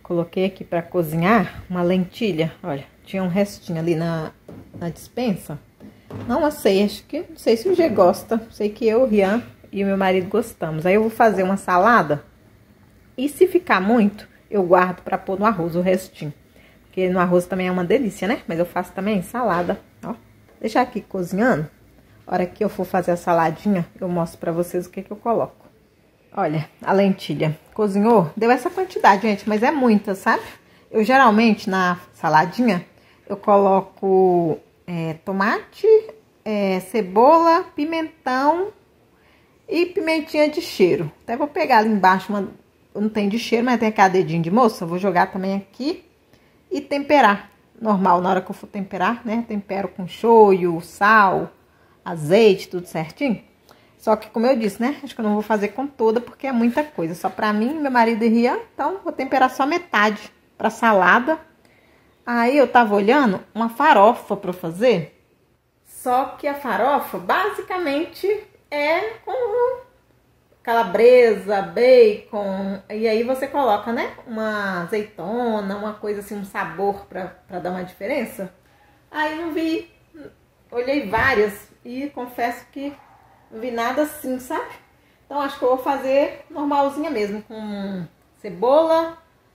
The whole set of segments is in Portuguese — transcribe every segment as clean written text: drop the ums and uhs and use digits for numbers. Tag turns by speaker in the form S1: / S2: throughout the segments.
S1: Coloquei aqui pra cozinhar uma lentilha. Olha, tinha um restinho ali na despensa. Não assei, acho que... Não sei se o G gosta. Sei que eu, o Rian e o meu marido gostamos. Aí eu vou fazer uma salada. E se ficar muito, eu guardo pra pôr no arroz o restinho. Porque no arroz também é uma delícia, né? Mas eu faço também salada, ó. Deixar aqui cozinhando. A hora que eu for fazer a saladinha, eu mostro pra vocês o que eu coloco. Olha, a lentilha cozinhou, deu essa quantidade, gente, mas é muita, sabe? Eu geralmente, na saladinha, eu coloco tomate, cebola, pimentão e pimentinha de cheiro. Até vou pegar ali embaixo, não tem de cheiro, mas tem aquele dedinho de moça. Eu vou jogar também aqui e temperar. Normal, na hora que eu for temperar, né? Tempero com shoyu, sal, azeite, tudo certinho. Só que, como eu disse, né? Acho que eu não vou fazer com toda, porque é muita coisa. Só pra mim, meu marido e Rian. Então, vou temperar só metade pra salada. Aí, eu tava olhando uma farofa pra fazer. Só que a farofa, basicamente, é com calabresa, bacon. E aí, você coloca, né? Uma azeitona, uma coisa assim, um sabor pra dar uma diferença. Aí, não vi. Olhei várias e confesso que... não vi nada assim, sabe? Então, acho que eu vou fazer normalzinha mesmo. Com cebola,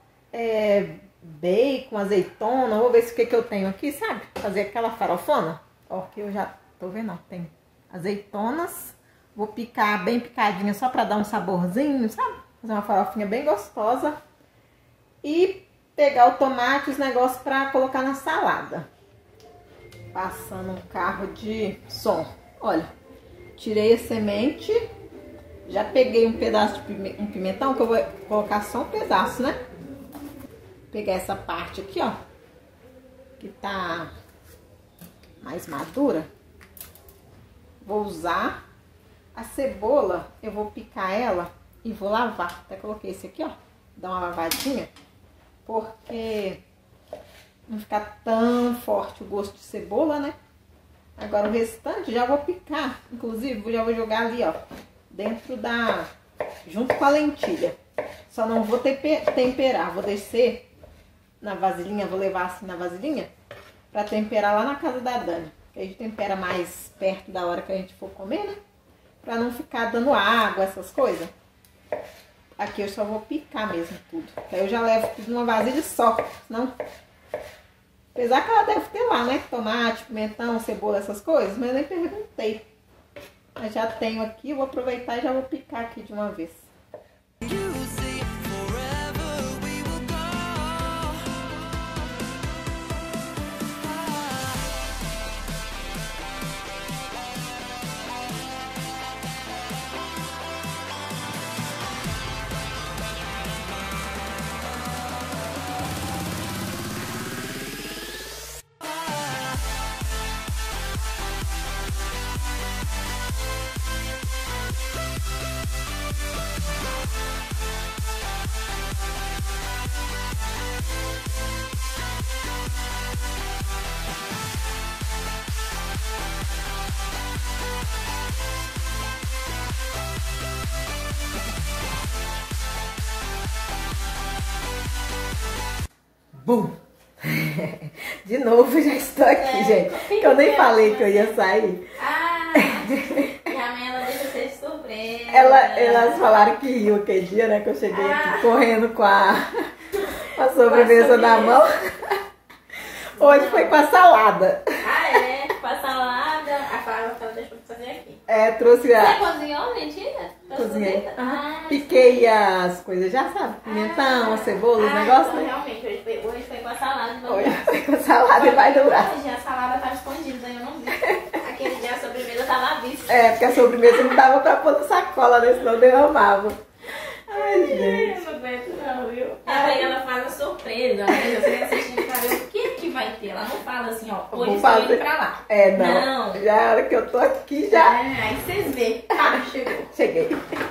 S1: bacon, azeitona. Vou ver se o que eu tenho aqui, sabe? Fazer aquela farofona. Ó, que eu já tô vendo, ó. Tem azeitonas. Vou picar bem picadinha só pra dar um saborzinho, sabe? Fazer uma farofinha bem gostosa. E pegar o tomate, os negócios pra colocar na salada. Passando um carro de som. Olha. Tirei a semente, já peguei um pedaço de pimentão, que eu vou colocar só um pedaço, né? Pegar essa parte aqui, ó, que tá mais madura. Vou usar a cebola, eu vou picar ela e vou lavar. Até coloquei esse aqui, ó, dar uma lavadinha, porque não ficar tão forte o gosto de cebola, né? Agora o restante já vou picar, inclusive já vou jogar ali, ó, dentro junto com a lentilha. Só não vou temperar, vou descer na vasilhinha, vou levar assim na vasilhinha pra temperar lá na casa da Dani. Que a gente tempera mais perto da hora que a gente for comer, né? Pra não ficar dando água, essas coisas. Aqui eu só vou picar mesmo tudo. Aí eu já levo tudo numa vasilha só, senão... Apesar que ela deve ter lá, né? Tomate, pimentão, cebola, essas coisas. Mas eu nem perguntei. Mas já tenho aqui, eu vou aproveitar e já vou picar aqui de uma vez. Bum! De novo, já estou aqui, gente. Que eu nem falei que eu ia sair.
S2: E a mãe, ela deixa ser de surpresa.
S1: Elas falaram que riu aquele dia, né? Que eu cheguei aqui correndo com a sobremesa na mão. Hoje foi com a salada.
S2: Com a salada. A Flávia ela deixou pra fazer aqui.
S1: Trouxe a...
S2: Você cozinhou, mentira?
S1: Cozinhei. Piquei as coisas, já sabe? Pimentão, cebola, os negócios,
S2: então,
S1: né?
S2: Realmente, hoje foi com a salada.
S1: Hoje foi com a salada e vai durar.
S2: Hoje a salada tava escondida, eu não vi. Aquele dia a sobremesa tava à vista.
S1: Porque a sobremesa não dava pra pôr na sacola, né? Senão derramava. Ai, gente.
S2: Eu não aguento não, viu? Aí ela faz a surpresa, né? Você assistindo pra ver o que vai ter. Ela não fala assim, ó, hoje estou indo pra lá.
S1: Não. Já é a hora que eu tô aqui, já.
S2: Aí vocês veem. Chegou.
S1: Cheguei.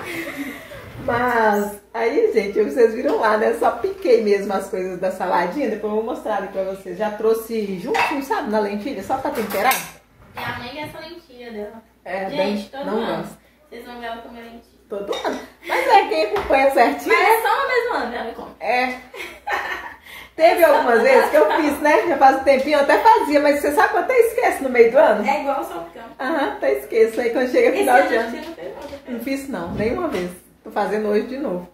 S1: Mas, aí, gente, vocês viram lá, né? Só piquei mesmo as coisas da saladinha. Depois eu vou mostrar ali pra vocês. Já trouxe junto, sabe, na lentilha, só pra temperar.
S2: É a mãe dessa lentilha dela.
S1: bem,
S2: Gente, todo
S1: não
S2: ano.
S1: gosto.
S2: Vocês vão ver ela comer lentilha.
S1: Todo ano. Mas quem acompanha certinho.
S2: Mas é só uma vez no ano, ela come.
S1: Teve algumas vezes que eu fiz, né? Já faz um tempinho, eu até fazia, mas você sabe que eu até esqueço no meio do ano?
S2: É igual o salpicão.
S1: Aham, até esqueço. Aí quando chega final de ano.
S2: Não
S1: Não fiz não, nenhuma vez. Tô fazendo hoje de novo.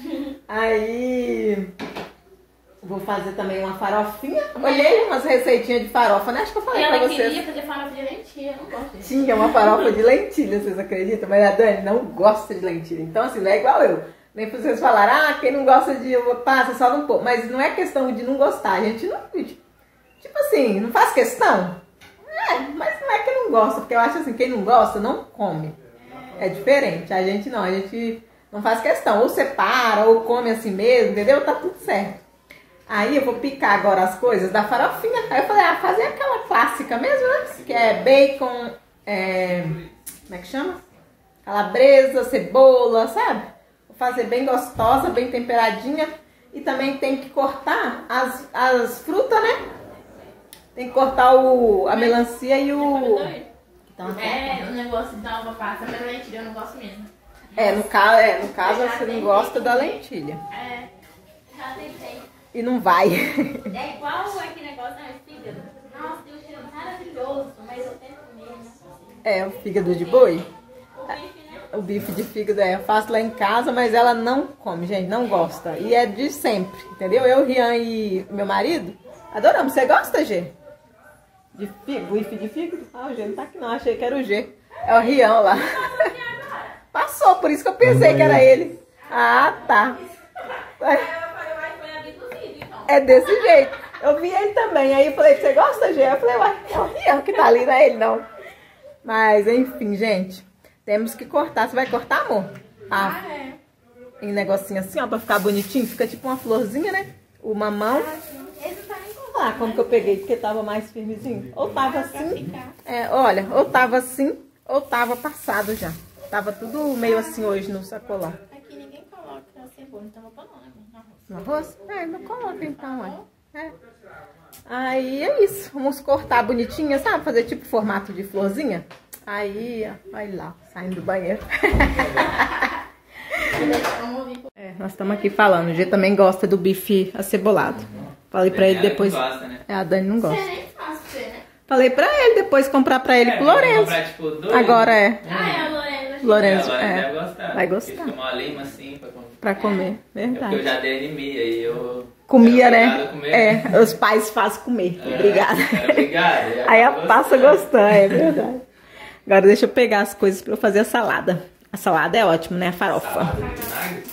S1: Aí vou fazer também uma farofinha. Olhei umas receitinhas de farofa, né? Acho que eu falei pra vocês.
S2: Eu queria fazer farofa de lentilha, eu não gosto disso.
S1: Tinha uma farofa de lentilha, vocês acreditam? Mas a Dani não gosta de lentilha. Então assim, não é igual eu. Nem pra vocês falarem, ah, quem não gosta de uva passa, só não pôr. Mas não é questão de não gostar. A gente não... Tipo assim, não faz questão. Mas não é que não gosta. Porque eu acho assim, quem não gosta, não come. É diferente. A gente não faz questão. Ou separa, ou come assim mesmo, entendeu? Tá tudo certo. Aí eu vou picar agora as coisas da farofinha. Aí eu falei, fazer aquela clássica mesmo, né? Que é bacon, como é que chama? Calabresa, cebola, sabe? Vou fazer bem gostosa, bem temperadinha. E também tem que cortar as frutas, né? Tem que cortar a melancia e o...
S2: Então, o negócio da uva passa, mas a lentilha eu não gosto mesmo.
S1: No caso você não gosta da lentilha.
S2: Já tentei.
S1: E não vai.
S2: É igual aquele negócio da fígado. Nossa, tem um cheiro maravilhoso, mas eu tento mesmo.
S1: O fígado de boi?
S2: O bife, né?
S1: O bife de fígado eu faço lá em casa, mas ela não come, gente, não gosta. E é de sempre, entendeu? Eu, Rian e meu marido adoramos. Você gosta, G? De fígado? Bife de fígado? Ah, o G não tá aqui não, achei que era o G. É o Rian lá. Passou, por isso que eu pensei que era ele. Ah, tá. É desse jeito. Eu vi ele também. Aí eu falei, você gosta, Gê? Eu falei, uai, é o Rian que tá ali, não é ele não. Mas, enfim, gente. Temos que cortar. Você vai cortar, amor? Em negocinho assim, ó, pra ficar bonitinho. Fica tipo uma florzinha, né? O mamão. Olha lá como que eu peguei, porque tava mais firmezinho. Ou tava assim. Olha, ou tava assim, ou tava passado já. Tava tudo meio assim hoje no sacolar.
S2: Aqui ninguém coloca cebola, então vou pôr
S1: no arroz? Não coloca então, olha. Aí é isso. Vamos cortar bonitinha, sabe? Fazer tipo formato de florzinha. Aí, olha lá, saindo do banheiro. Nós estamos aqui falando. O G também gosta do bife acebolado. Falei pra ele depois.
S3: Gosta, né?
S1: A Dani não gosta.
S2: Você nem faz você, né?
S1: Falei pra ele depois comprar pra ele pro Lourenço.
S3: Comprar, tipo, dois.
S1: Agora
S2: É o
S1: Lourenço.
S3: Deve gostar.
S1: Vai gostar.
S3: Uma lima assim pra comer.
S1: Pra comer, verdade.
S3: Porque eu já dei anemia e eu...
S1: Comia, né? Os pais fazem comer. Obrigada.
S3: Obrigado.
S1: Aí a passa gostando, é verdade. Agora deixa eu pegar as coisas pra eu fazer a salada. A salada é ótima, né? A farofa.
S3: Salada de vinagre?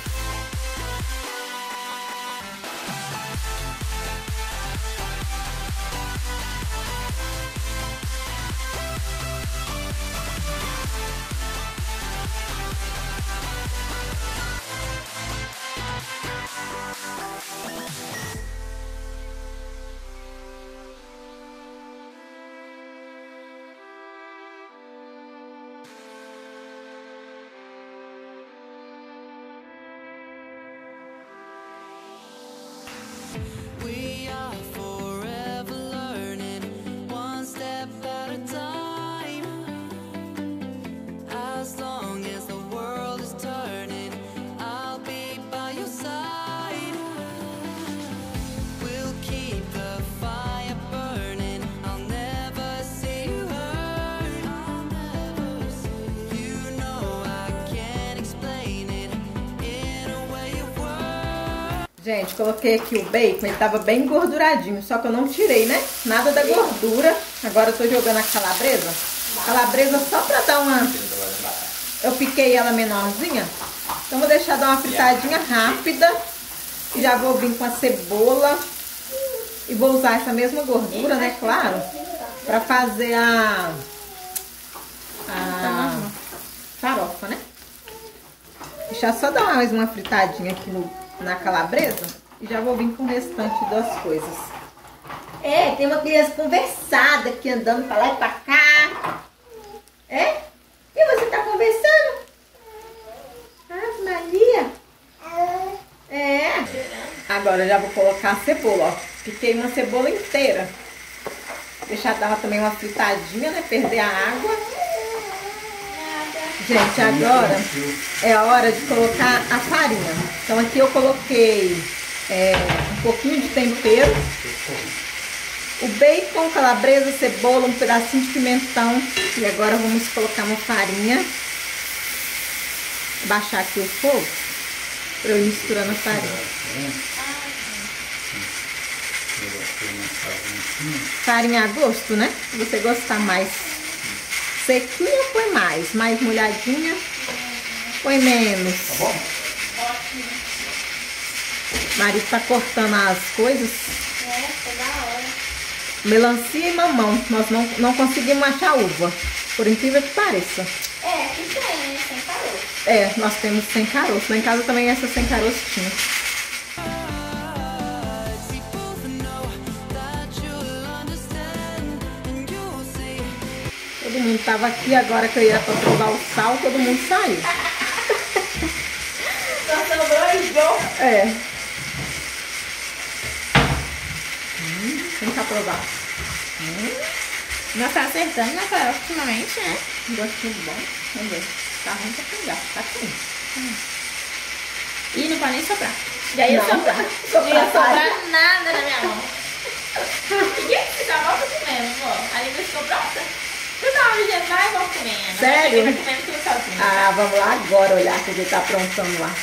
S4: We are forever learning, one step at a time. As long as the world is turning, I'll be by your side. We'll keep the fire burning, I'll never see you hurt. You know I can't explain it in a way of words.
S1: Gente, coloquei aqui o bacon, ele tava bem engorduradinho, só que eu não tirei, né? Nada da gordura. Agora eu tô jogando a calabresa. Calabresa só pra dar uma... Eu piquei ela menorzinha. Então vou deixar dar uma fritadinha rápida. E já vou vir com a cebola. E vou usar essa mesma gordura, né? Claro. Pra fazer a farofa, né? Deixar só dar mais uma fritadinha aqui na calabresa. E já vou vir com o restante das coisas. Tem uma criança conversada aqui andando pra lá e pra cá. E você tá conversando? Maria. Agora eu já vou colocar a cebola, ó. Piquei uma cebola inteira. Deixar dar também uma fritadinha, né? Perder a água. Gente, agora é a hora de colocar a farinha. Então aqui eu coloquei um pouquinho de tempero, o bacon, calabresa, cebola, um pedacinho de pimentão. E agora vamos colocar uma farinha. Baixar aqui o fogo para eu ir misturando a farinha. Farinha a gosto, né? Se você gostar mais sequinha, põe mais molhadinha, põe menos.
S3: Tá bom?
S1: O marido tá cortando as coisas.
S2: Foi da hora.
S1: Melancia e mamão. Nós não conseguimos achar uva, por incrível que pareça.
S2: Aqui tem, né? Sem caroço.
S1: Nós temos sem caroço. Lá em casa também essa sem caroço tinha. Todo mundo tava aqui, agora que eu ia pra provar o sal, todo mundo saiu.
S2: Só sobrou e bom.
S1: Vem cá provar.
S2: Nós tá acertando na farofa ultimamente, né?
S1: Gostinho bom. Vamos ver. Tá ruim pra pegar. Tá ruim.
S2: E não pode nem sobrar. Já ia
S1: Não,
S2: sobrar.
S1: sobrar
S2: Não ia sobrar
S1: vai.
S2: nada na minha mão. E que tá volta comendo, ó. A língua ficou pronta. Você tava dizendo, vai, vamos comendo.
S1: Sério?
S2: Vai comendo tudo sozinho.
S1: Ah, vamos lá agora olhar que ele tá aprontando lá.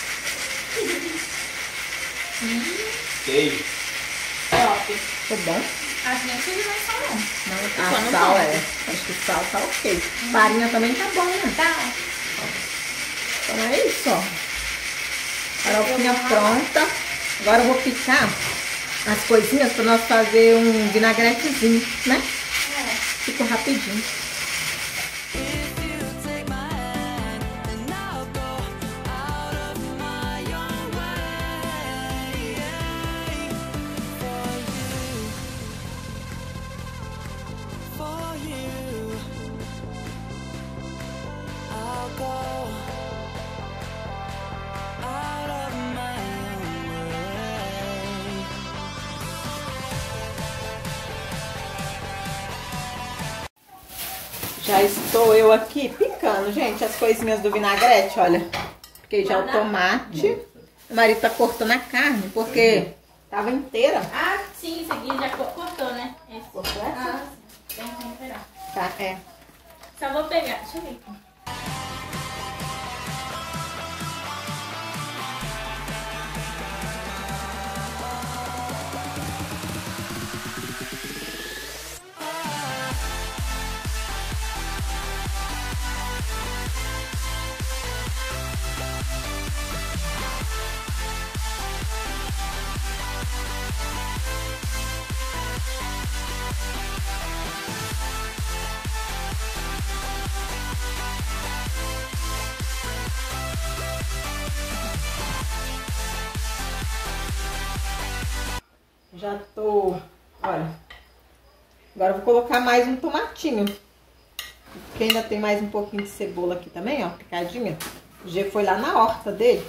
S3: Queijo.
S2: Top.
S1: Ficou bom?
S2: Acho que nem precisa mais sal, não.
S1: Não,
S2: Só
S1: a
S2: no
S1: sal
S2: ponto.
S1: acho que o sal tá ok. Farinha também tá bom, né?
S2: Tá.
S1: Então é isso, ó. Farofinha pronta. Agora eu vou picar as coisinhas pra nós fazer um vinagretezinho, né? Ficou rapidinho. Já estou eu aqui picando, gente, as coisinhas do vinagrete, olha. Piquei já o tomate. O marido tá cortando a carne, porque tava inteira.
S2: Ah, sim, isso aqui já cortou, né? Esse.
S1: Cortou essa?
S2: Ah, tem que temperar.
S1: Tá,
S2: Só vou pegar, deixa eu ver aqui.
S1: Já tô, olha. Agora eu vou colocar mais um tomatinho. Porque ainda tem mais um pouquinho de cebola aqui também, ó, picadinha. O G foi lá na horta dele.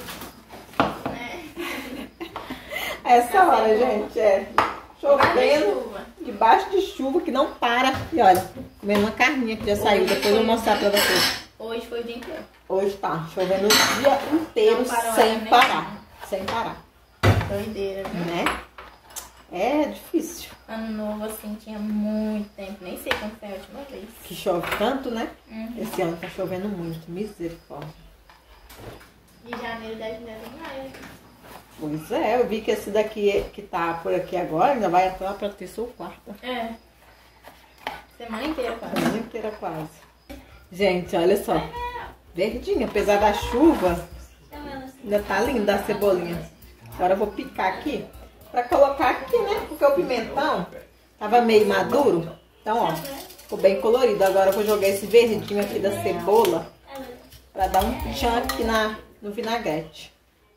S1: Essa hora, gente, chovendo, debaixo de chuva, que não para. E olha, comendo uma carninha que já saiu, depois eu vou mostrar pra vocês.
S2: Hoje foi o dia inteiro.
S1: Hoje tá chovendo o dia inteiro,
S2: Não parou,
S1: sem
S2: né?
S1: parar. Sem parar,
S2: Doideira, viu?
S1: né? É difícil.
S2: Ano novo, assim, tinha muito tempo. Nem sei quando foi a última vez.
S1: Que chove tanto, né?
S2: Uhum.
S1: Esse ano tá chovendo muito, misericórdia.
S2: De janeiro deve vir mais.
S1: Pois é, eu vi que esse daqui que tá por aqui agora ainda vai entrar pra terça ou quarta.
S2: É. Semana inteira, quase.
S1: Semana inteira quase. Gente, olha só. Verdinha, apesar da chuva, ainda tá linda a cebolinha. Agora eu vou picar aqui pra colocar aqui, né? Porque o pimentão tava meio maduro. Então, ó, ficou bem colorido. Agora eu vou jogar esse verdinho aqui da cebola pra dar um tchan aqui no vinagrete.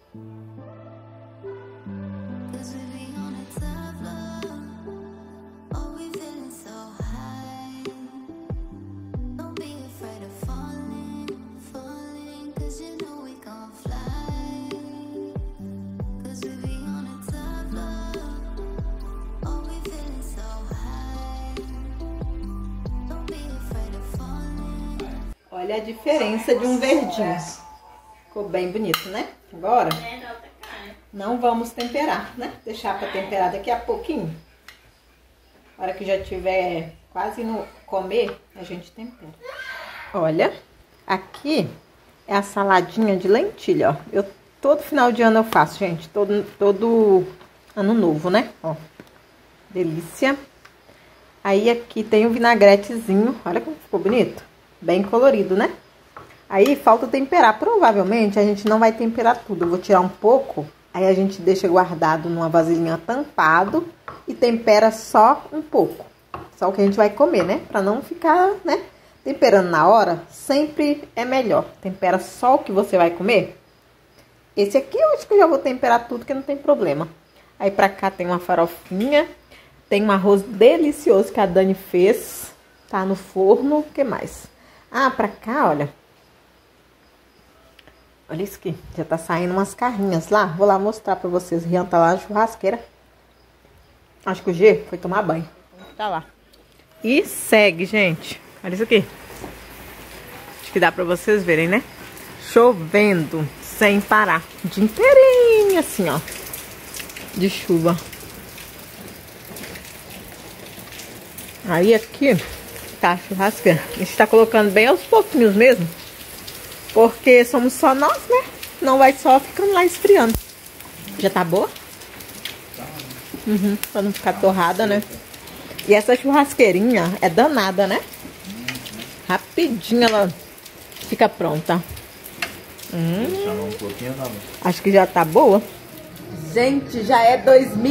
S4: Cause we be on a tough love. Oh, we feeling so high. Don't be afraid of falling, falling. Cause you know we gon' fly. Cause we be on a tough love. Oh, we feeling so high. Don't be afraid of falling.
S1: Olha a diferença de um verdinho. Ficou bem bonito, né? Agora
S2: É, da outra cara.
S1: Não vamos temperar, né? Deixar para temperar daqui a pouquinho. Na hora que já tiver quase no comer, a gente tempera. Olha, aqui é a saladinha de lentilha, ó. Todo final de ano eu faço, gente. Todo ano novo, né? Ó, delícia. Aí aqui tem o vinagretezinho. Olha como ficou bonito. Bem colorido, né? Aí falta temperar. Provavelmente a gente não vai temperar tudo. Eu vou tirar um pouco. Aí a gente deixa guardado numa vasilhinha tampado. E tempera só um pouco. Só o que a gente vai comer, né? Pra não ficar, né? Temperando na hora, sempre é melhor. Tempera só o que você vai comer. Esse aqui eu acho que eu já vou temperar tudo, que não tem problema. Aí pra cá tem uma farofinha. Tem um arroz delicioso que a Dani fez. Tá no forno. O que mais? Ah, pra cá, olha. Olha isso aqui. Já tá saindo umas carrinhas lá. Vou lá mostrar pra vocês. Rian tá lá na churrasqueira. Acho que o G foi tomar banho. Tá lá. E segue, gente. Olha isso aqui. Acho que dá pra vocês verem, né? Chovendo sem parar. O dia inteirinho, assim, ó. De chuva. Aí aqui tá a churrasqueira. A gente tá colocando bem aos pouquinhos mesmo. Porque somos só nós, né? Não vai só ficando lá esfriando. Já tá boa? Uhum, pra não ficar torrada, né? E essa churrasqueirinha é danada, né? Rapidinho ela fica pronta.
S3: Um pouquinho, tá bom.
S1: Acho que já tá boa. Gente, já é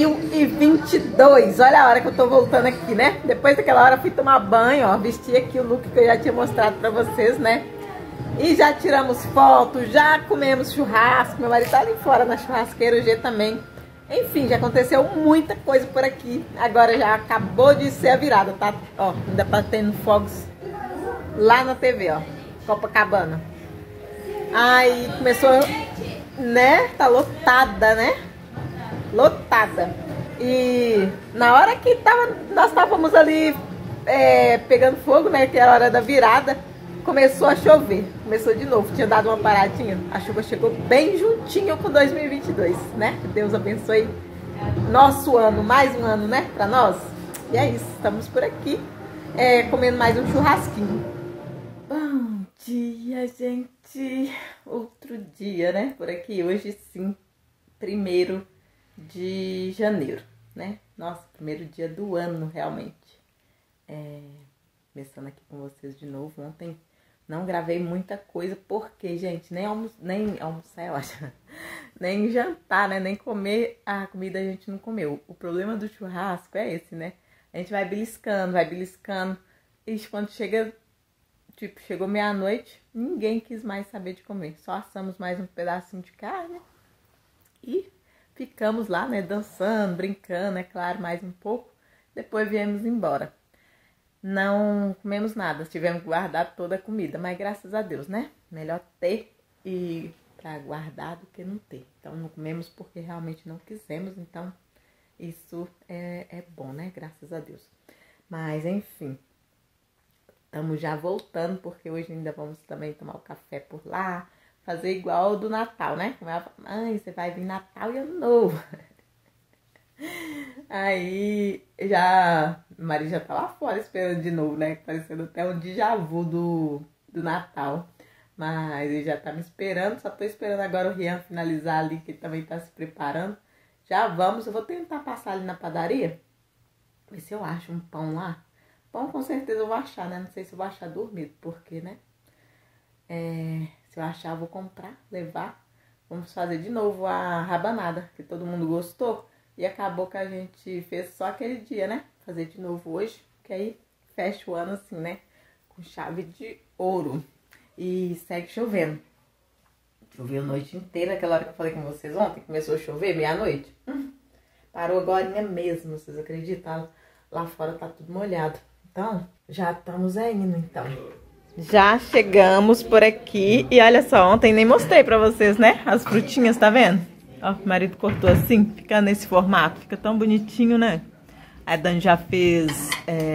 S1: 2022. Olha a hora que eu tô voltando aqui, né? Depois daquela hora fui tomar banho, ó. Vesti aqui o look que eu já tinha mostrado pra vocês, né? E já tiramos foto, já comemos churrasco. Meu marido tá ali fora na churrasqueira, o G também. Enfim, já aconteceu muita coisa por aqui. Agora já acabou de ser a virada, tá? Ó, ainda tá tendo fogos lá na TV, ó. Copacabana. Aí começou, né? Tá lotada, né? Lotada. E na hora que nós estávamos ali pegando fogo, né? Que era a hora da virada. Começou a chover, começou de novo, tinha dado uma paradinha, a chuva chegou bem juntinho com 2022, né? Que Deus abençoe nosso ano, mais um ano, né, pra nós. E é isso, estamos por aqui, comendo mais um churrasquinho. Bom dia, gente, outro dia, né, por aqui, hoje sim, 1º de janeiro, né? Nossa, 1º dia do ano, realmente. Começando aqui com vocês de novo, ontem não gravei muita coisa, porque, gente, nem almoçar, eu acho, nem jantar, né, nem comer a comida a gente não comeu. O problema do churrasco é esse, né, a gente vai beliscando, e quando chega, tipo, chegou meia-noite, ninguém quis mais saber de comer, só assamos mais um pedacinho de carne e ficamos lá, né, dançando, brincando, é claro, mais um pouco, depois viemos embora. Não comemos nada, tivemos que guardar toda a comida, mas graças a Deus, né? Melhor ter e pra guardar do que não ter. Então não comemos porque realmente não quisemos, então isso é bom, né? Graças a Deus. Mas enfim, estamos já voltando porque hoje ainda vamos também tomar o café por lá, fazer igual o do Natal, né? Como ela fala, mãe, você vai vir Natal e Ano Novo. Aí, o marido já tá lá fora esperando de novo, né? Parecendo até um déjà vu do Natal. Mas ele já tá me esperando, só tô esperando agora o Rian finalizar ali, que ele também tá se preparando. Já vamos, eu vou tentar passar ali na padaria, ver se eu acho um pão lá. Pão com certeza eu vou achar, né? Não sei se eu vou achar dormido, porque, né? Se eu achar, eu vou comprar, levar. Vamos fazer de novo a rabanada, que todo mundo gostou. E acabou que a gente fez só aquele dia, né? Fazer de novo hoje, que aí fecha o ano assim, né? Com chave de ouro. E segue chovendo. Choveu a noite inteira, aquela hora que eu falei com vocês ontem, começou a chover, meia-noite. Parou agora mesmo, vocês acreditam? Lá fora tá tudo molhado. Então, já estamos indo, então. Já chegamos por aqui e olha só, ontem nem mostrei pra vocês, né? As frutinhas, tá vendo? Ó, o marido cortou assim, fica nesse formato. Fica tão bonitinho, né? A Dani já fez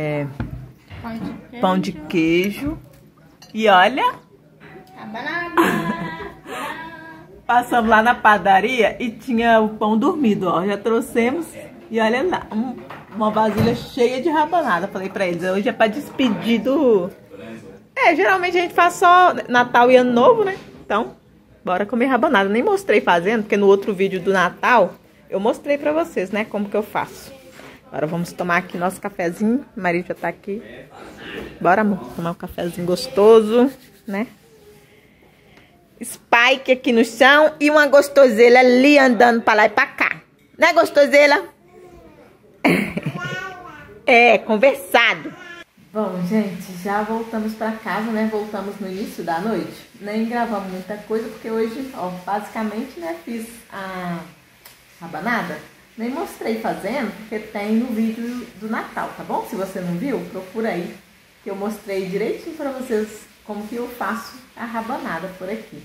S1: pão de queijo. E olha...
S2: Rabanada!
S1: Passamos lá na padaria e tinha o pão dormido, ó. Já trouxemos e olha lá, uma vasilha cheia de rabanada. Falei pra eles, hoje é pra despedir do... geralmente a gente faz só Natal e Ano Novo, né? Então, bora comer rabanada. Nem mostrei fazendo, porque no outro vídeo do Natal eu mostrei pra vocês, né, como que eu faço. Agora vamos tomar aqui nosso cafezinho. O marido já tá aqui. Bora, amor, tomar um cafezinho gostoso, né? Spike aqui no chão e uma gostoseira ali andando pra lá e pra cá. Né, gostoseira? Conversado. Bom, gente, já voltamos pra casa, né? Voltamos no início da noite. Nem gravamos muita coisa, porque hoje, ó, basicamente, né, fiz a rabanada. Nem mostrei fazendo, porque tem no vídeo do Natal, tá bom? Se você não viu, procura aí, que eu mostrei direitinho pra vocês como que eu faço a rabanada por aqui.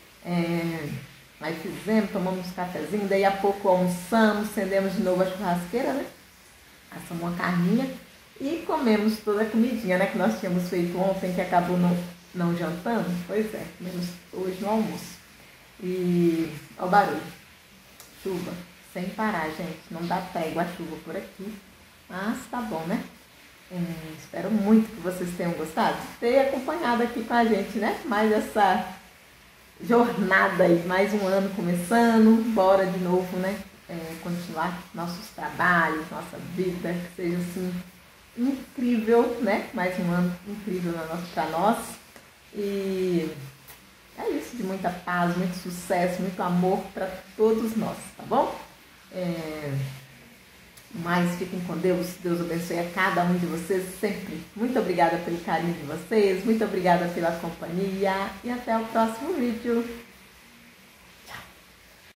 S1: Aí fizemos, tomamos um cafezinho, daí a pouco almoçamos, acendemos de novo a churrasqueira, né? Assamos uma carninha e comemos toda a comidinha, né? Que nós tínhamos feito ontem, que acabou não jantando. Pois é, comemos hoje no almoço. E ó o barulho, chuva, sem parar, gente. Não dá trégua a chuva por aqui, mas tá bom, né? Espero muito que vocês tenham gostado de ter acompanhado aqui com a gente, né? Mais essa jornada aí, mais um ano começando, bora de novo, né? Continuar nossos trabalhos, nossa vida, que seja assim incrível, né? Mais um ano incrível para nós. E é isso, de muita paz, muito sucesso, muito amor para todos nós, tá bom? Mas fiquem com Deus, Deus abençoe a cada um de vocês sempre. Muito obrigada pelo carinho de vocês, muito obrigada pela companhia e até o próximo vídeo.